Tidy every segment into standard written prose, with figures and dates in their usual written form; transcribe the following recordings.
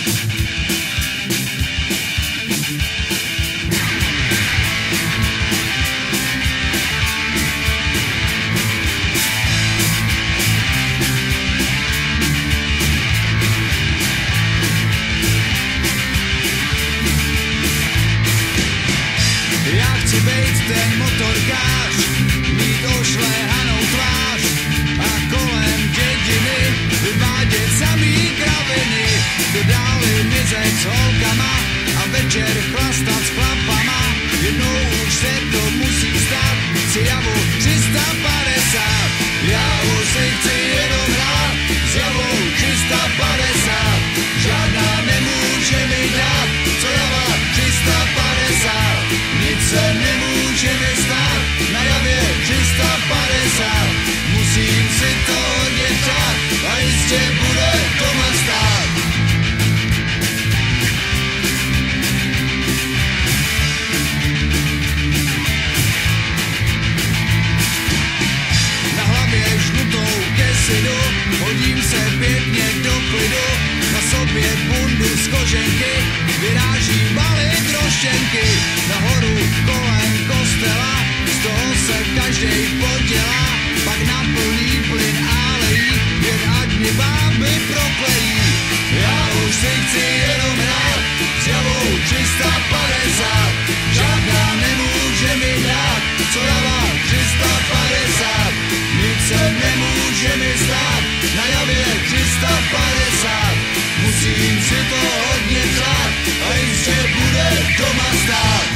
Chci bejt ten motorkář, mít ošlehanou tvář a kolem dědiny vyvádět samý kraviny. Do dály mizet s holkama a večer chlastat s chlapama. Jednou už se to musí stát, si javu 350. Já už si chci jenom hrát s javou 350. Žádná nemůže mi dát, co java 350. Nic se nemůže mi stát, na javě 350. Musím si to hodně přát a jistě bude doma stát. Na hlavě žlutou kesinu, hodím se pěkně do klidu. Na sobě bundu z koženky, vyráží balit roštěnky. Nahoru kolem kostela, z toho se každej podělá. Pak na plný plyn álejí, jen ať mě báby proklejí. Já už si chci jenom hrát s javou 350. Žádná nemůže mi dát, co java 350. Nic se nemůže mi stát, na javě 350. Musím si to hodně přát a jistě bude doma stát.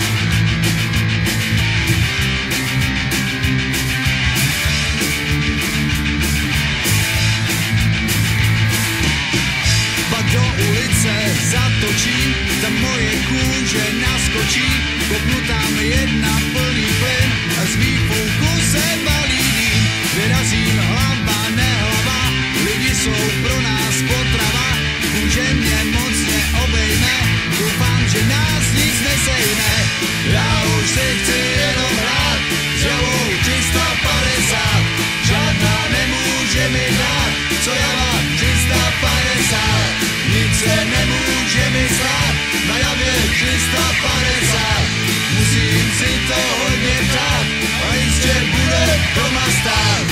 Pak do ulice zatočím, tam moje kůže naskočí. Kopnu tam jedna plný plyn a z výfuku se balí dým. Vyrazím hlava, nehlava, lidi jsou pro nás potrava. Kůže mě moc neobejme, doufám, že nás nic nesejme. Já už si chci jenom hrát s javou 350. Žádná nemůže mi dát, co java 350. Nic se nemůže mi stát, na javě 350. Musím si to hodně přát a jistě bude doma stát.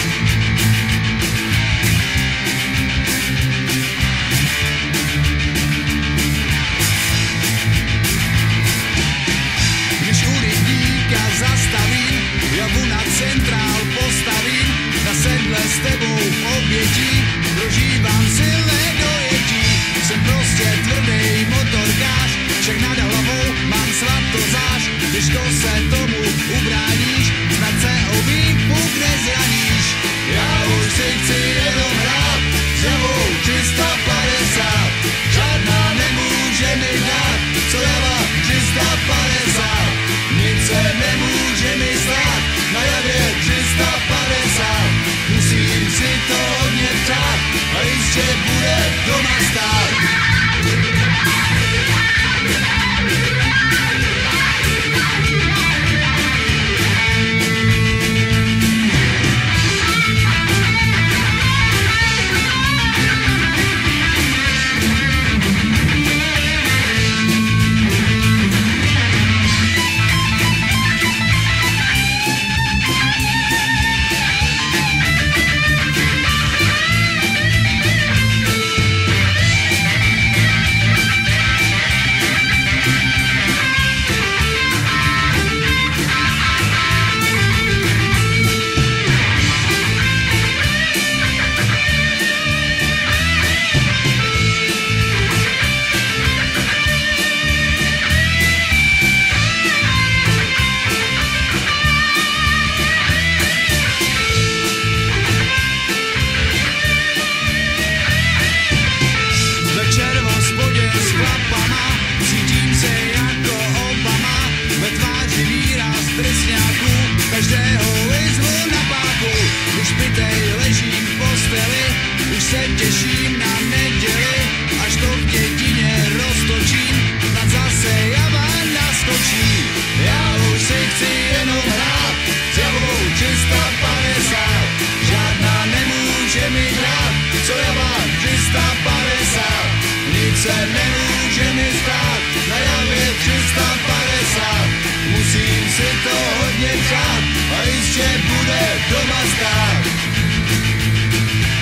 Zastavím, javu na centrál postavím, na sedle s tebou v obětí, prožívám silné dojetí. Jsem prostě tvrdý motorkář, však nad hlavou mám svatozář, těžko se tomu ubráníš, snad se o výpuk nezraníš. Já už si chci jenom hrát s javou 350. Žádná nemůže mi dát, co java 350. Nic se nemůže mi stát, na javě 350. Musím si to hodně přát a jistě bude doma stát. se nemůže mi zdát, na javě 350. Musím si to hodně přát a jistě bude doma stát.